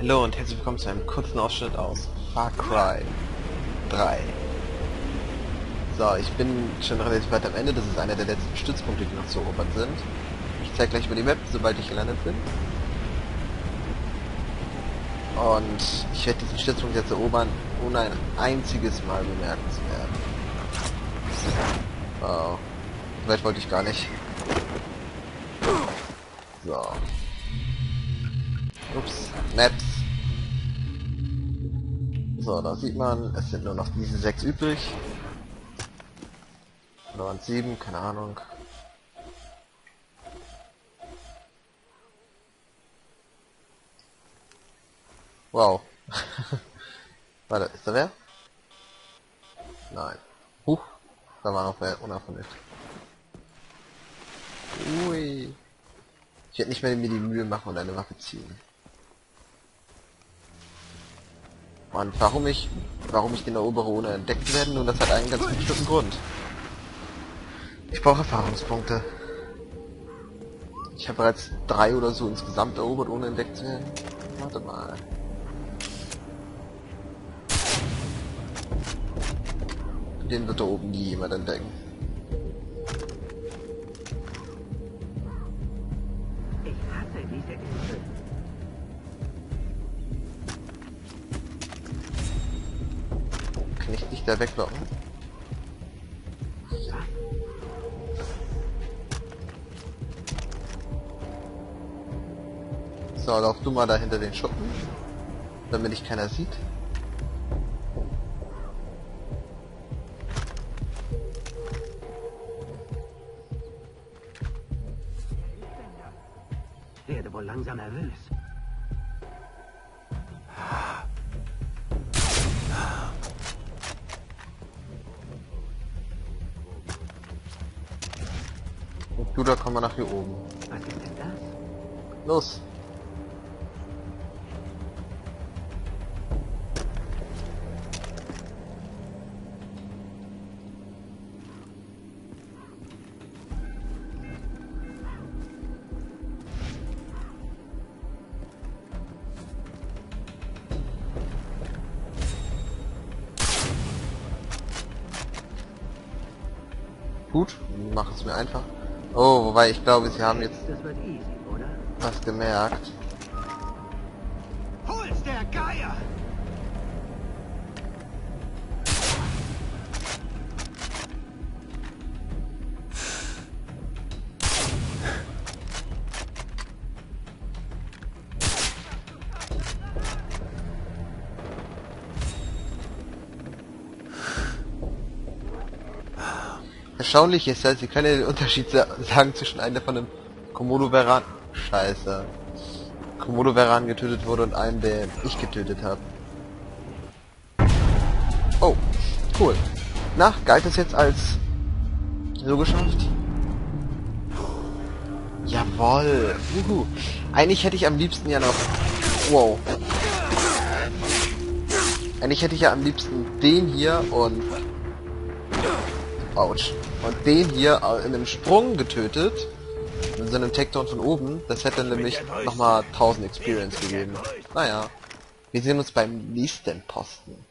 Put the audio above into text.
Hallo und herzlich willkommen zu einem kurzen Ausschnitt aus Far Cry 3. So, ich bin schon relativ weit am Ende, das ist einer der letzten Stützpunkte, die noch zu erobern sind. Ich zeige gleich mal die Map, sobald ich gelandet bin. Und ich werde diesen Stützpunkt jetzt erobern, ohne ein einziges Mal bemerkt zu werden. Oh, vielleicht wollte ich gar nicht. So. Ups, Maps. So, da sieht man, es sind nur noch diese 6 übrig. Oder waren es 7, keine Ahnung. Wow. Warte, ist da wer? Nein. Huch, da war noch wer unerkundigt. Ui. Ich hätte nicht mehr mir die Mühe machen und eine Waffe ziehen. Und warum ich den erobere ohne entdeckt zu werden, nun das hat einen ganz bestimmten Grund. Ich brauche Erfahrungspunkte. Ich habe bereits 3 oder so insgesamt erobert, ohne entdeckt zu werden. Warte mal. Den wird da oben nie jemand entdecken. Ich hasse diese Insel. Kann ich dich da weglocken? So, lauf du mal da hinter den Schuppen, damit dich keiner sieht. Werde wohl langsam nervös. Und du, da komm mal nach hier oben. Was ist denn das? Los! Gut, mach es mir einfach. Oh, wobei ich glaube, sie haben jetzt Das wird easy, oder? was gemerkt. Hol's der Geier! Erstaunlich ist, dass sie können den Unterschied sagen zwischen einem von einem Komodo-Varan Scheiße. Komodo-Varan getötet wurde und einem, den ich getötet habe. Oh, cool. Na, galt es jetzt als so geschafft? Jawoll. Eigentlich hätte ich am liebsten ja noch... Wow. Eigentlich hätte ich ja am liebsten den hier und... Autsch. Und den hier in einem Sprung getötet. In so einem Takedown von oben. Das hätte nämlich nochmal 1000 Experience gegeben. Naja. Wir sehen uns beim nächsten Posten.